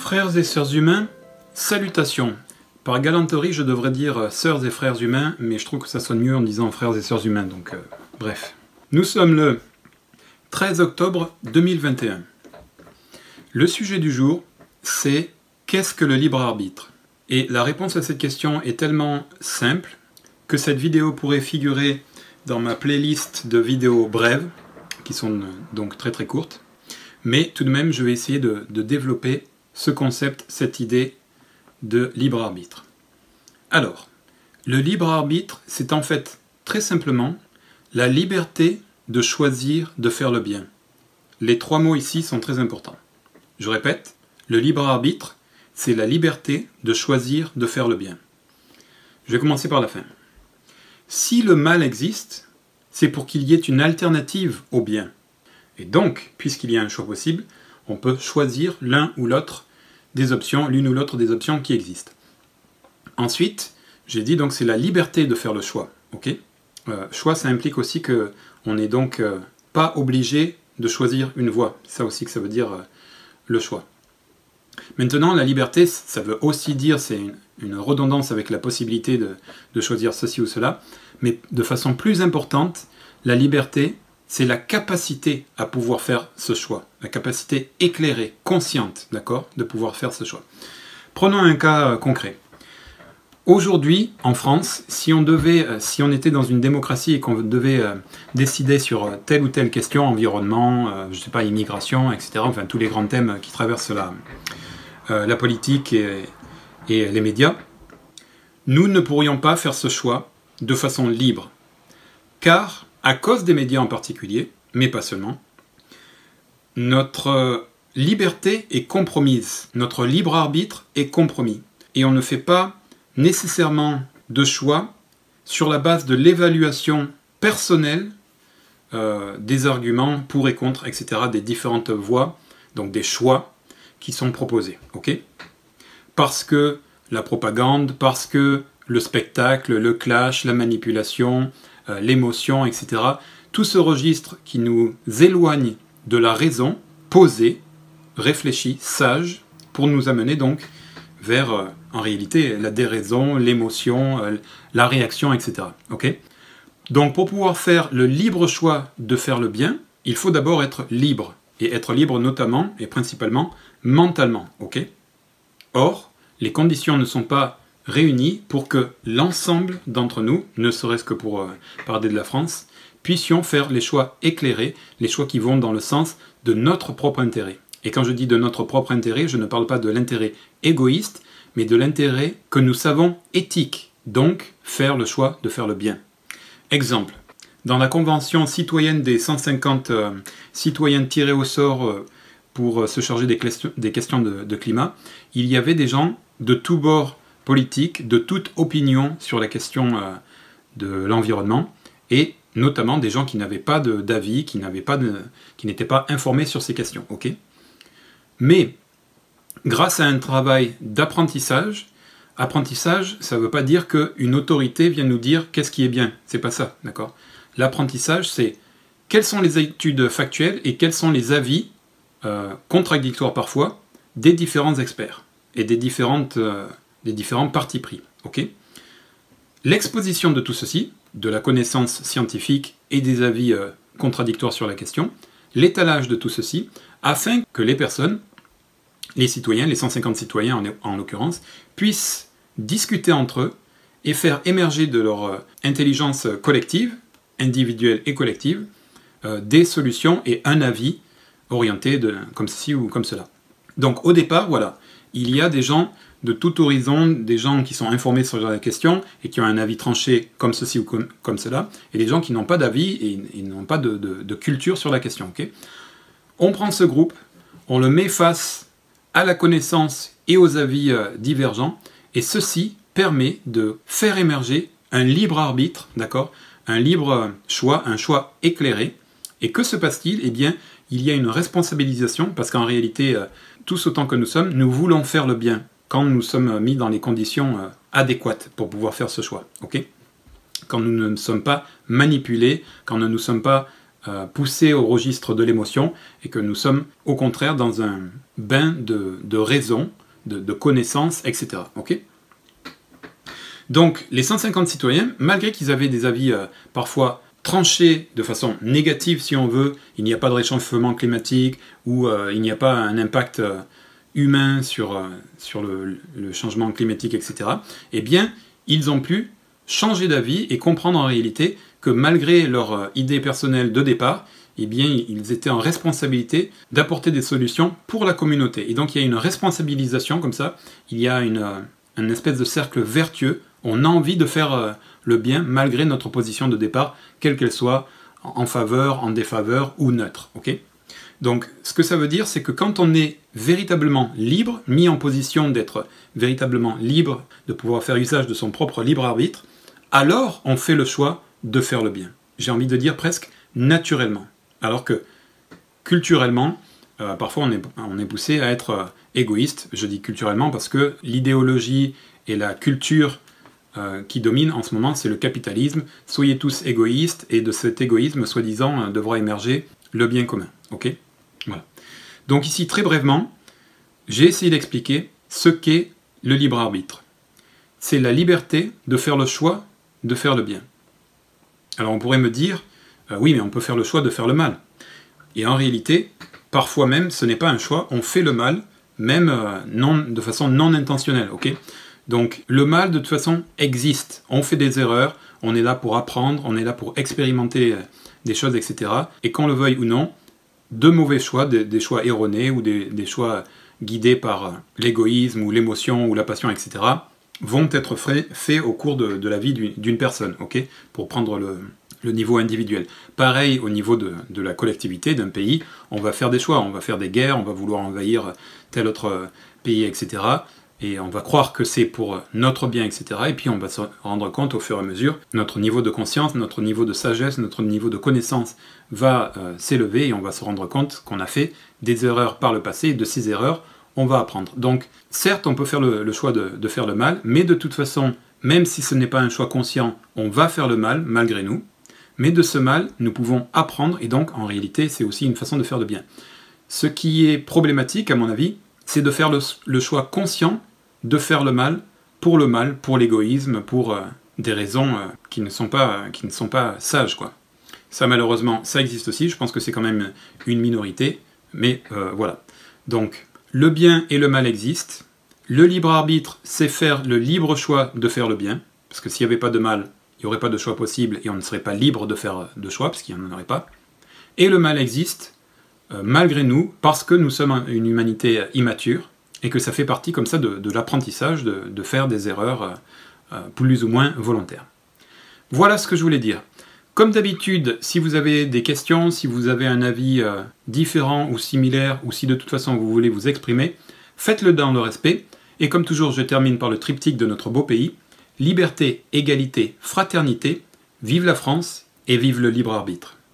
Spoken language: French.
Frères et sœurs humains, salutations. Par galanterie, je devrais dire sœurs et frères humains, mais je trouve que ça sonne mieux en disant frères et sœurs humains, donc bref. Nous sommes le 13 octobre 2021. Le sujet du jour, c'est qu'est-ce que le libre arbitre? Et la réponse à cette question est tellement simple que cette vidéo pourrait figurer dans ma playlist de vidéos brèves, qui sont donc très très courtes, mais tout de même je vais essayer de développer ce concept, cette idée de libre arbitre. Alors, le libre arbitre, c'est en fait très simplement la liberté de choisir de faire le bien. Les trois mots ici sont très importants. Je répète, le libre arbitre, c'est la liberté de choisir de faire le bien. Je vais commencer par la fin. Si le mal existe, c'est pour qu'il y ait une alternative au bien. Et donc, puisqu'il y a un choix possible, on peut choisir l'un ou l'autre des options, l'une ou l'autre des options qui existent. Ensuite, j'ai dit donc c'est la liberté de faire le choix. Okay, choix, ça implique aussi qu'on n'est donc pas obligé de choisir une voie. C'est ça aussi que ça veut dire le choix. Maintenant, la liberté, ça veut aussi dire, c'est une redondance avec la possibilité de choisir ceci ou cela, mais de façon plus importante, la liberté, c'est la capacité à pouvoir faire ce choix, la capacité éclairée, consciente, d'accord, de pouvoir faire ce choix. Prenons un cas concret. Aujourd'hui, en France, si on était dans une démocratie et qu'on devait décider sur telle ou telle question, environnement, je sais pas, immigration, etc., enfin tous les grands thèmes qui traversent la politique et les médias, nous ne pourrions pas faire ce choix de façon libre. Car, à cause des médias en particulier, mais pas seulement, notre liberté est compromise, notre libre arbitre est compromis. Et on ne fait pas nécessairement de choix sur la base de l'évaluation personnelle des arguments pour et contre, etc., des différentes voies, donc des choix qui sont proposés. Okay, parce que la propagande, parce que le spectacle, le clash, la manipulation, l'émotion, etc., tout ce registre qui nous éloigne de la raison posée, réfléchie, sage, pour nous amener donc vers, en réalité, la déraison, l'émotion, la réaction, etc. Okay, donc pour pouvoir faire le libre choix de faire le bien, il faut d'abord être libre, et être libre notamment et principalement mentalement. Okay, or, les conditions ne sont pas réunies pour que l'ensemble d'entre nous, ne serait-ce que pour parler de la France, puissions faire les choix éclairés, les choix qui vont dans le sens de notre propre intérêt. Et quand je dis de notre propre intérêt, je ne parle pas de l'intérêt égoïste, mais de l'intérêt que nous savons éthique, donc faire le choix de faire le bien. Exemple, dans la Convention citoyenne des 150 citoyens tirés au sort pour se charger des questions de climat, il y avait des gens de tous bords politiques, de toute opinion sur la question de l'environnement, et notamment des gens qui n'avaient pas d'avis, qui n'étaient pas informés sur ces questions. Okay, mais grâce à un travail d'apprentissage, ça ne veut pas dire qu'une autorité vient nous dire qu'est-ce qui est bien. C'est pas ça, d'accord? L'apprentissage, c'est quelles sont les études factuelles et quels sont les avis contradictoires parfois des différents experts et des différents partis pris. Okay, l'exposition de tout ceci, de la connaissance scientifique et des avis contradictoires sur la question, l'étalage de tout ceci, afin que les personnes, les citoyens, les 150 citoyens en l'occurrence, puissent discuter entre eux et faire émerger de leur intelligence collective, individuelle et collective, des solutions et un avis orienté comme ceci ou comme cela. Donc au départ, voilà, il y a des gens de tout horizon, des gens qui sont informés sur la question et qui ont un avis tranché comme ceci ou comme cela, et des gens qui n'ont pas d'avis et n'ont pas de culture sur la question. Okay, on prend ce groupe, on le met face à la connaissance et aux avis divergents, et ceci permet de faire émerger un libre arbitre, d'accord, un libre choix, un choix éclairé. Et que se passe-t-il? Eh bien, il y a une responsabilisation, parce qu'en réalité, tous autant que nous sommes, nous voulons faire le bien, quand nous sommes mis dans les conditions adéquates pour pouvoir faire ce choix. Okay, quand nous ne sommes pas manipulés, quand nous ne sommes pas poussés au registre de l'émotion et que nous sommes au contraire dans un bain de raison, de connaissances, etc. Okay, donc les 150 citoyens, malgré qu'ils avaient des avis parfois tranchés de façon négative si on veut, il n'y a pas de réchauffement climatique ou il n'y a pas un impact humain sur le changement climatique, etc., eh bien, ils ont pu changer d'avis et comprendre en réalité que malgré leur idée personnelle de départ, eh bien, ils étaient en responsabilité d'apporter des solutions pour la communauté. Et donc il y a une responsabilisation comme ça, il y a une espèce de cercle vertueux, on a envie de faire le bien malgré notre position de départ, quelle qu'elle soit, en faveur, en défaveur ou neutre. Okay, donc ce que ça veut dire, c'est que quand on est véritablement libre, mis en position d'être véritablement libre, de pouvoir faire usage de son propre libre arbitre, alors on fait le choix de faire le bien. J'ai envie de dire presque naturellement. Alors que culturellement, parfois on est poussé à être égoïste. Je dis culturellement parce que l'idéologie et la culture qui domine en ce moment, c'est le capitalisme. Soyez tous égoïstes, et de cet égoïsme, soi-disant, devra émerger le bien commun. Okay, voilà. Donc ici, très brièvement, j'ai essayé d'expliquer ce qu'est le libre arbitre. C'est la liberté de faire le choix de faire le bien. Alors on pourrait me dire, oui, mais on peut faire le choix de faire le mal. Et en réalité, parfois même, ce n'est pas un choix, on fait le mal, même de façon non intentionnelle. Okay, donc le mal, de toute façon, existe. On fait des erreurs, on est là pour apprendre, on est là pour expérimenter des choses, etc. Et qu'on le veuille ou non, de mauvais choix, des choix erronés ou des choix guidés par l'égoïsme ou l'émotion ou la passion, etc., vont être faits au cours de la vie d'une personne, okay, pour prendre le niveau individuel. Pareil au niveau de la collectivité, d'un pays, on va faire des choix, on va faire des guerres, on va vouloir envahir tel autre pays, etc., et on va croire que c'est pour notre bien, etc., et puis on va se rendre compte au fur et à mesure, notre niveau de conscience, notre niveau de sagesse, notre niveau de connaissance va s'élever, et on va se rendre compte qu'on a fait des erreurs par le passé, et de ces erreurs, on va apprendre. Donc, certes, on peut faire le choix de faire le mal, mais de toute façon, même si ce n'est pas un choix conscient, on va faire le mal, malgré nous. Mais de ce mal, nous pouvons apprendre, et donc, en réalité, c'est aussi une façon de faire le bien. Ce qui est problématique, à mon avis, c'est de faire le choix conscient de faire le mal, pour l'égoïsme, pour des raisons qui ne sont pas sages, quoi. Ça, malheureusement, ça existe aussi, je pense que c'est quand même une minorité, mais voilà. Donc, le bien et le mal existent. Le libre arbitre, c'est faire le libre choix de faire le bien, parce que s'il n'y avait pas de mal, il n'y aurait pas de choix possible, et on ne serait pas libre de faire de choix, parce qu'il n'y en aurait pas. Et le mal existe, malgré nous, parce que nous sommes une humanité immature, et que ça fait partie comme ça de l'apprentissage, de faire des erreurs plus ou moins volontaires. Voilà ce que je voulais dire. Comme d'habitude, si vous avez des questions, si vous avez un avis différent ou similaire, ou si de toute façon vous voulez vous exprimer, faites-le dans le respect, et comme toujours je termine par le triptyque de notre beau pays, liberté, égalité, fraternité, vive la France et vive le libre arbitre.